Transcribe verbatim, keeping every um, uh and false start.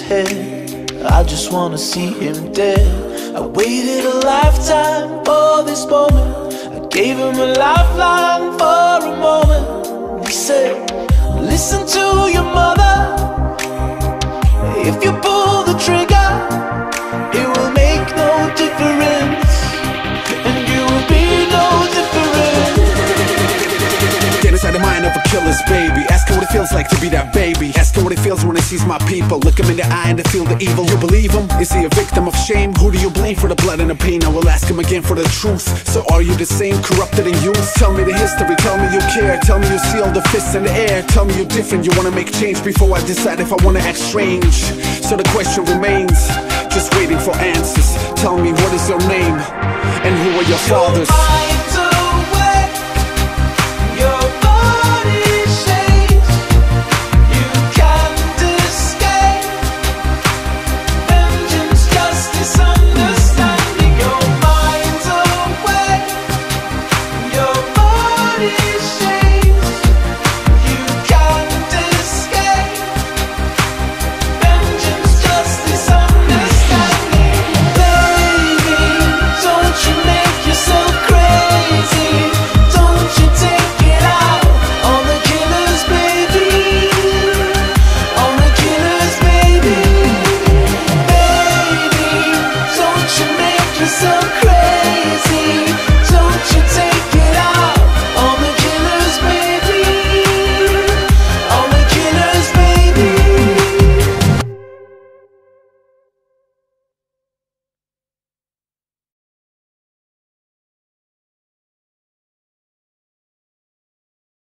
head. I just wanna see him dead. I waited a lifetime for this moment. I gave him a lifeline for a moment. He said, listen to your mother. If you pull the trigger, it will make no difference, and you will be no different. Get inside the mind of a killer's baby. Ask her what it feels like to be that baby. Ask her what it feels when he sees my people. Look him in the eye and feel the evil. You believe him? Is he a victim of shame? Who do you blame for the blood and the pain? I will ask him again for the truth. So are you the same, corrupted in youth? Tell me the history, tell me you care. Tell me you see all the fists in the air. Tell me you're different, you wanna make change before I decide if I wanna act strange. So the question remains, just waiting for answers. Tell me, what is your name? And who are your fathers?